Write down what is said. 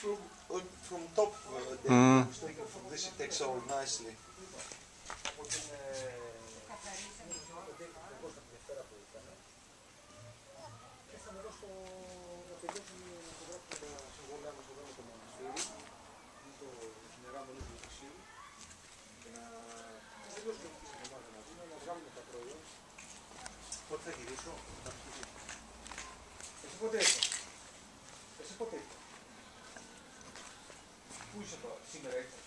from top. This it takes so nicely. Πότε θα γυρίσω? Εσύ πότε ήρθες? Εσύ πότε ήρθες? Πού είσαι τώρα? Σήμερα ήρθες?